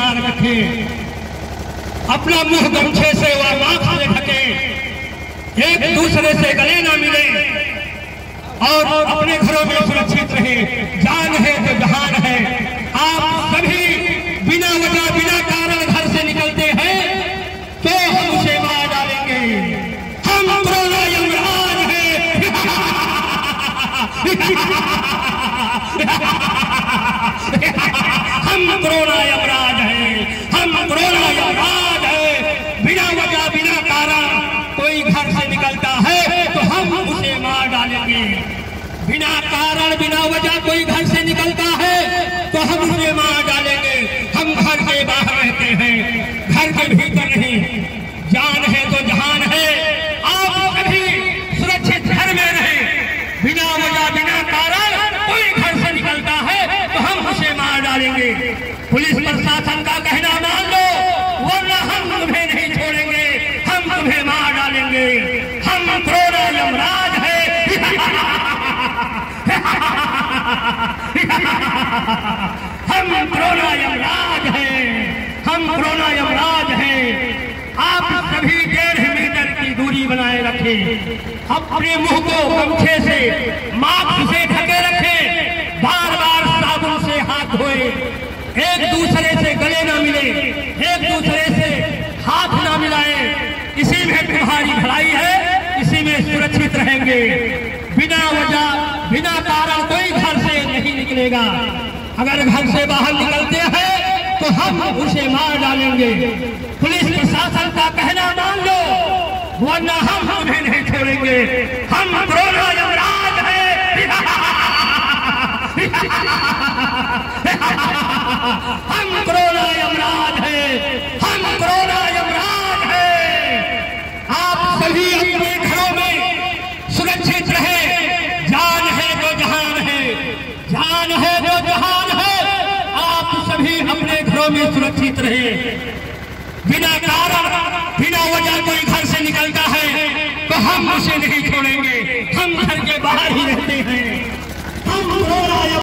बरकरार रखें, अपना मुंह गमछे से व माथ से ढके, एक दूसरे से गले ना मिले और अपने घरों में सुरक्षित रहे। जान है तो जहान है। आप सभी बिना वजह बिना कारण घर से निकलते हैं तो हम उसे मार डालेंगे। हम कोरोना यमराज हैं। हम कोरोना यमराज हैं। हम कोरोना यमराज हैं। बिना वजह बिना कारण कोई घर से निकलता है तो हम उसे मार डालेंगे। बिना कारण बिना वजह कोई घर से निकलता है तो हम उसे मार डालेंगे। हम घर के बाहर रहते हैं, घर के भीतर नहीं। जान है तो जहान है। आप सभी सुरक्षित घर में रहें। बिना वजह बिना कारण कोई घर से निकलता है तो हम उसे मार डालेंगे। पुलिस प्रशासन का कहना मान लो, वरना हम तुम्हें नहीं छोड़ेंगे। हम तुम्हें मार डालेंगे। हम कोरोना यमराज है। हम कोरोना यमराज हैं। हम कोरोना यमराज हैं। आप सभी 1.5 मीटर की दूरी बनाए रखें। अपने मुंह को गमछे से मास्क से ढके रखें। बार बार साबुन से हाथ धोए। एक दूसरे से गले ना मिले, एक दूसरे से हाथ ना मिलाएं। इसी में तुम्हारी भलाई है, इसी में सुरक्षित रहेंगे। बिना वजह बिना कारण कोई घर से नहीं निकलेगा। अगर घर से बाहर निकलते हैं तो हम उसे मार डालेंगे। पुलिस प्रशासन का कहना मान लो, वरना हम तुम्हें नहीं छोड़ेंगे। हम कोरोना यमराज हैं। हम कोरोना यमराज हैं। हम कोरोना यमराज हैं। आप सभी अपने घरों में सुरक्षित रहें। जान है तो जहान है। जान है तो जहान है। आप सभी अपने घरों में सुरक्षित रहें। बिना कारण बिना वजह कोई घर से निकलता है तो हम उसे नहीं छोड़ेंगे। हम घर के बाहर ही रहते हैं। हम